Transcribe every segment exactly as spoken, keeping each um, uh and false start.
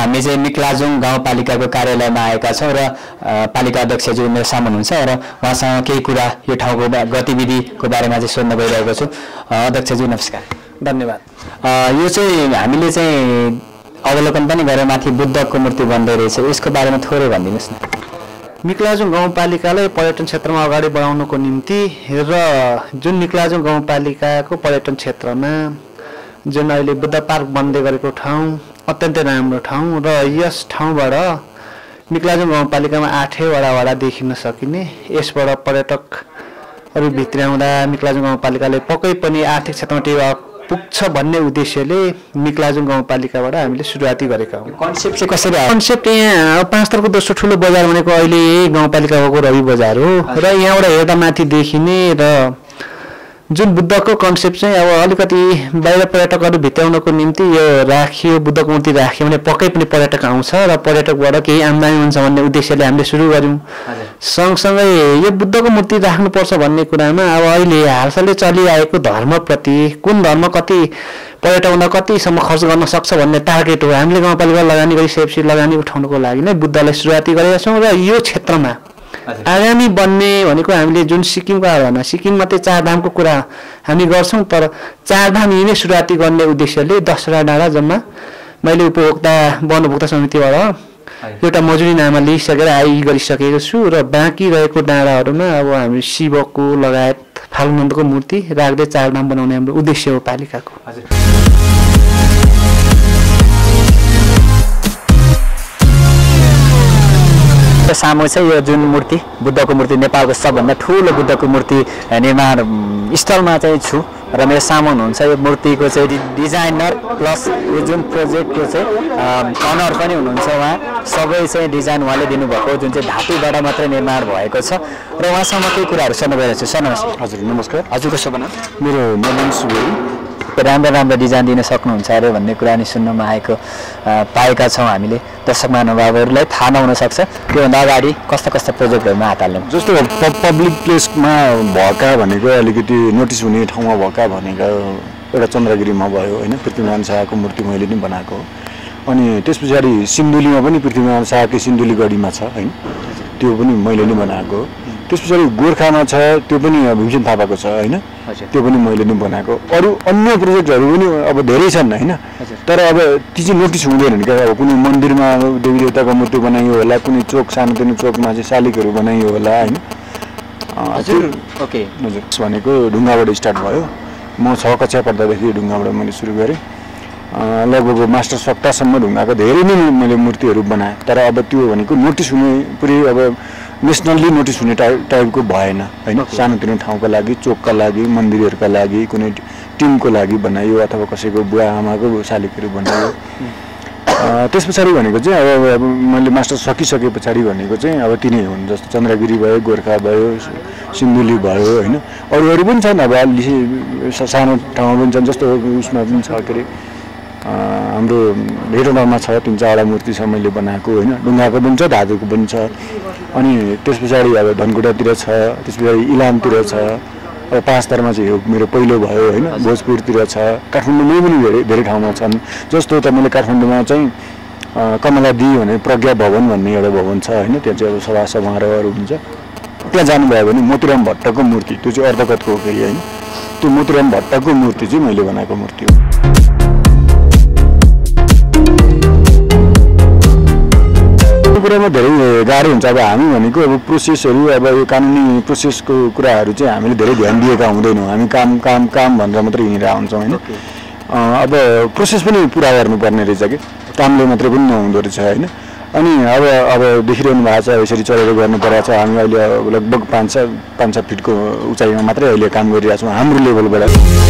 हामी चाहिँ मिक्लाजुङ गाउँपालिकाको कार्यालयमा आएका छौँ र पालिका अध्यक्षज्यू मेरो सामु हुनुहुन्छ र उहाँसँग केही कुरा यो ठाउँको गतिविधिको बारेमा चाहिँ सोध्न गइरहेको छु। अध्यक्षज्यू नमस्कार। धन्यवाद। यो चाहिँ हामीले चाहिँ अवलोकन पनि गरेर माथि बुद्धको मूर्ति बन्दै रहेछ, यसको बारेमा थोरै भनिदिनुहोस् न। मिक्लाजुङ गाउँपालिकालाई पर्यटन क्षेत्रमा अगाडि बढाउनको निम्ति र जुन मिक्लाजुङ गाउँपालिकाको पर्यटन क्षेत्रमा जुन अहिले बुद्ध पार्क बन्दै गरेको ठाउँ अत्यन्तै राम्रो ठाउँ र यस ठाउँबाट मिक्लाजुङ गाउँपालिकामा आठैवटा वडा देखिन सकिने, यसबाट पर्यटकहरू भित्र्याउँदा मिक्लाजुङ गाउँपालिकाले पक्कै पनि आर्थिक क्षेत्रमा टेवा पुग्छ भन्ने उद्देश्यले मिक्लाजुङ गाउँपालिकाबाट हामीले सुरुवाती गरेका हौँ। कन्सेप्ट चाहिँ कसरी आयो? कन्सेप्ट यहाँ पाँच थरको दोस्रो ठुलो बजार भनेको अहिले यही गाउँपालिकाको रवि बजार हो र यहाँबाट हेर्दा माथि देखिने र जुन बुद्धको कन्सेप्ट चाहिँ अब अलिकति बाहिर पर्यटकहरू भित्र्याउनको निम्ति यो राखियो, बुद्धको मूर्ति राख्यो भने पक्कै पनि पर्यटक आउँछ र पर्यटकबाट केही आम्दानी हुन्छ भन्ने उद्देश्यले हामीले सुरु गऱ्यौँ। सँगसँगै यो बुद्धको मूर्ति राख्नुपर्छ भन्ने कुरामा अब अहिले हालसालै चलिआएको धर्मप्रति कुन धर्म कति पर्यटकमा कतिसम्म खर्च गर्न सक्छ भन्ने टार्गेट हो। हामीले गाउँपालिका लगानी गरी सेप्सी लगानी उठाउनको लागि नै बुद्धलाई सुरुवाती गरेका छौँ र यो क्षेत्रमा आगामी बन्ने भनेको हामीले जुन सिक्किमको आधारमा सिक्किम मात्रै चारधामको कुरा हामी गर्छौँ, तर चारधाम यही नै सुरुवाती गर्ने उद्देश्यले दसवटा डाँडा जम्मा मैले उपभोक्ता वन उपभोक्ता समितिबाट एउटा मजुरी नाममा लिइसकेर आइ गरिसकेको छु र बाँकी रहेको डाँडाहरूमा अब हामी शिवको लगायत फाल्गुनन्दको मूर्ति राख्दै चारधाम बनाउने हाम्रो उद्देश्य हो पालिकाको। सामु चाहिँ यो जुन मूर्ति बुद्धको मूर्ति नेपालको सबभन्दा ठुलो बुद्धको मूर्ति निर्माण स्थलमा चाहिँ छु र मेरो सामु हुनुहुन्छ यो मूर्तिको चाहिँ डिजाइनर प्लस यो जुन प्रोजेक्टको चाहिँ अनर पनि हुनुहुन्छ। उहाँ सबै चाहिँ डिजाइन उहाँले दिनुभएको जुन चाहिँ धातुबाट मात्रै निर्माण भएको छ र उहाँसँग केही कुराहरू सोध्न गइरहेको छु। सर नमस्कार। हजुर नमस्कार। हजुरको शुभ नाम? मेरो नबिन सुवेदी। राम्रो राम्रो डिजाइन दिन सक्नुहुन्छ अरे भन्ने कुरा नि सुन्नमा आएको पाएका छौँ हामीले। दर्शक महानुभावहरूलाई थाहा नहुन सक्छ त्योभन्दा अगाडि कस्ता कस्ता प्रोजेक्टहरूमा हात हाल्नु? जस्तो पब्लिक प्लेसमा भएका भनेको अलिकति नोटिस हुने ठाउँमा भएका भनेको एउटा चन्द्रगिरीमा भयो होइन, पृथ्वीनारायण शाहको मूर्ति मैले नि बनाएको हो। अनि त्यस पछाडि सिन्धुलीमा पनि पृथ्वीनारायण शाहकै सिन्धुली गढीमा छ होइन, त्यो पनि मैले नै बनाएको हो। त्यस पछाडि गोर्खामा छ त्यो पनि भीमसेन थापाको छ होइन, त्यो पनि मैले नै बनाएको। अरू अन्य प्रोजेक्टहरू पनि अब धेरै छन् होइन, तर अब ती चाहिँ नोटिस हुँदैनन् क्या। अब कुनै मन्दिरमा देवी देवताको मूर्ति बनाइयो होला, कुनै चोक सानोतिनो चोकमा चाहिँ शालिगहरू बनाइयो होला होइन। हजुर ओके। हजुर भनेको ढुङ्गाबाट स्टार्ट भयो। म छ कक्षा पढ्दादेखि ढुङ्गाबाट मैले सुरु गरेँ। लगभग मास्टर सट्टासम्म ढुङ्गाको धेरै नै मैले मूर्तिहरू बनाएँ, तर अब त्यो भनेको नोटिस हुने पुरै अब नेसनल्ली नोटिस हुने टाइप टाइपको भएन होइन। सानोतिनो ठाउँका लागि, चोकका लागि, मन्दिरहरूका लागि, कुनै टिमको लागि बनाइयो अथवा कसैको बुवा आमाको शालिगहरू बनाइयो। त्यस पछाडि भनेको चाहिँ अब अब मैले मास्टर सकिसके पछाडि भनेको चाहिँ अब तिनै हुन्, जस्तो चन्द्रगिरी भयो, गोर्खा भयो, सिन्धुली भयो होइन। अरू अरू पनि छन्, अब अलि सानो ठाउँमा पनि छन्, जस्तो उसमा पनि छ के अरे हाम्रो भेटोनामा छ तिन चारवटा मूर्ति छ मैले बनाएको होइन। ढुङ्गाको पनि छ, धातुको पनि छ। अनि त्यस पछाडि अब धनकुटातिर छ, त्यस पछाडि इलामतिर छ। अब पाँचथरमा चाहिँ यो मेरो पहिलो भयो होइन। भोजपुरतिर छ, काठमाडौँमै पनि धेरै धेरै ठाउँमा छन्। जस्तो तपाईँले काठमाडौँमा चाहिँ कमलादी भने प्रज्ञा भवन भन्ने एउटा भवन छ होइन, त्यहाँ चाहिँ अब सभा समारोहहरू हुन्छ। त्यहाँ जानुभयो भने मोतीराम भट्टको मूर्ति, त्यो चाहिँ अर्धगतको हो फेरि होइन। त्यो मोतीराम भट्टको मूर्ति चाहिँ मैले बनाएको मूर्ति हो। कुरामा धेरै गाह्रो हुन्छ। अब हामी भनेको अब प्रोसेसहरू अब यो कानुनी प्रोसेसको कुराहरू चाहिँ हामीले धेरै ध्यान दिएका हुँदैनौँ। हामी काम काम काम भनेर मात्रै हिँडिरहेको हुन्छौँ होइन। अब प्रोसेस पनि पुरा गर्नुपर्ने रहेछ कि, कामले मात्रै पनि नहुँदो रहेछ होइन। अनि अब अब देखिरहनु भएको छ यसरी चलेर गर्नु परेको छ। हामी अहिले लगभग पाँच छ पाँच छ फिटको उचाइमा मात्रै अहिले काम गरिरहेको छौँ हाम्रो लेभलबाट।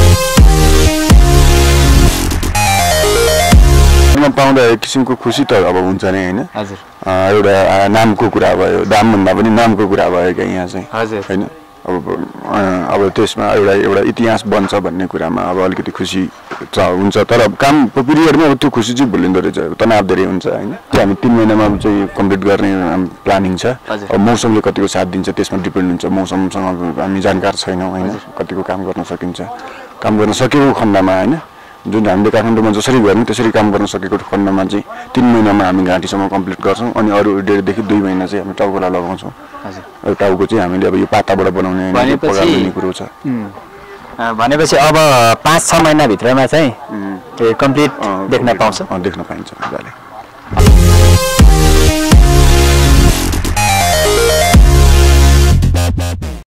पाउँदा एक किसिमको खुसी त अब हुन्छ नै होइन। हजुर एउटा नामको कुरा भयो, दामभन्दा पनि नामको कुरा भयो क्या यहाँ चाहिँ होइन। अब अब त्यसमा एउटा एउटा इतिहास बन्छ भन्ने कुरामा अब अलिकति खुसी हुन्छ, तर कामको पिरियडमा अब त्यो खुसी चाहिँ भुलिँदो रहेछ, तनाव धेरै हुन्छ होइन। त्यो हामी तिन महिनामा चाहिँ कम्प्लिट गर्ने प्लानिङ छ। अब मौसमले कतिको साथ दिन्छ त्यसमा डिपेन्ड हुन्छ। मौसमसँग हामी जानकार छैनौँ होइन, कतिको काम गर्न सकिन्छ। काम गर्न सकेको खण्डमा होइन जुन हामीले काठमाडौँमा जसरी गऱ्यौँ त्यसरी काम गर्न सकेको खण्डमा चाहिँ तीन महिनामा हामी घाँटीसम्म कम्प्लिट गर्छौँ अनि अरू डेढदेखि दुई महिना चाहिँ हामी टाउकोलाई लगाउँछौँ। हजुर टाउको चाहिँ हामीले अब यो पाताबाट बनाउने पगार्ने कुरो छ। भनेपछि अब पाँच छ महिनाभित्रमा चाहिँ कम्प्लिट देख्न पाउँछ। देख्न पाइन्छ मजाले।